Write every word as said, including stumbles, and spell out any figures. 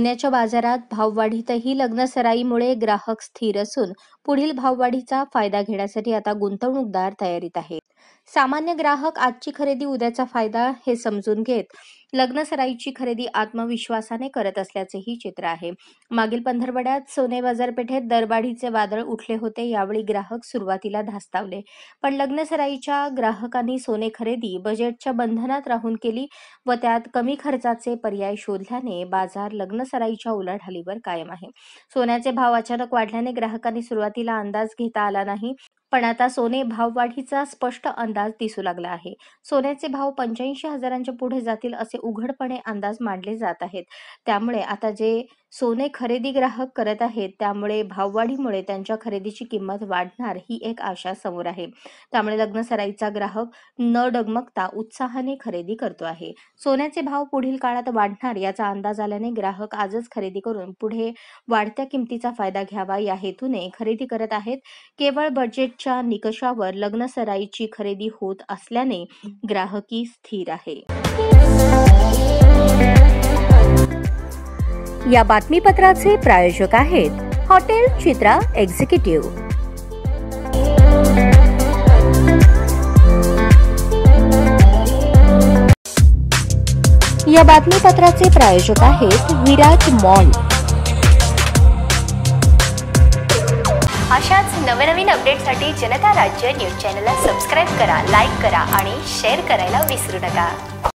सोन्याच्या बाजारात भाववाढीतही लग्नसराईमुळे ग्राहक स्थिर असून पुढील भाववाढीचा फायदा घेण्यासाठी आता गुंतवणूकदार तयारीत आहेत. सामान्य ग्राहक आजची खरेदी उद्याचा फायदा हे समजून घेत लग्नसराईची खरेदी आत्मविश्वासाने करत असल्याचेही चित्र आहे. मागील पंधरवड्यात सोने बाजारपेठेत दरवाढीचे वादळ उठले होते. यावेळी ग्राहक सुरुवातीला धास्तावले, पण लग्नसराईच्या ग्राहकांनी सोने खरेदी बजेटच्या बंधनात राहून केली व त्यात कमी खर्चाचे पर्याय शोधल्याने बाजार लग्नसराईच्या उलाढालीवर कायम आहे. सोन्याचे भाव अचानक वाढल्याने ग्राहकांनी सुरुवातीला अंदाज घेता आला नाही, पण आता सोने भाववाढीचा स्पष्ट अंदाज दिसू लागला आहे. सोन्याचे भाव पंच्याऐंशी हजारांच्या पुढे जातील असे उघडपणे अंदाज मांडले जात आहेत. त्यामुळे आता जे सोने खरेदी ग्राहक करत आहेत त्यामुळे भाववाढीमुळे त्यांच्या खरेदीची किंमत वाढणार ही एक आशा समोर आहे. त्यामुळे लग्नसराईचा ग्राहक न डगमगता उत्साहाने खरेदी करतो आहे. सोन्याचे भाव पुढील काळात वाढणार याचा अंदाज आल्याने ग्राहक आजच खरेदी करून पुढे वाढत्या किमतीचा फायदा घ्यावा या हेतूने खरेदी करत आहेत. केवळ बजेटच्या निकषावर लग्नसराईची खरेदी होत असल्याने ग्राहकी स्थिर आहे. या बातमीपत्राचे प्रायोजक आहेत हॉटेल चित्रा एक्झिक्युटिव्ह. या बातमीपत्राचे प्रायोजक आहेत विराज मॉल. अशाच नवनवीन अपडेटसाठी जनता राज्य न्यूज चॅनलला सबस्क्राईब करा, लाईक करा आणि शेअर करायला विसरू नका.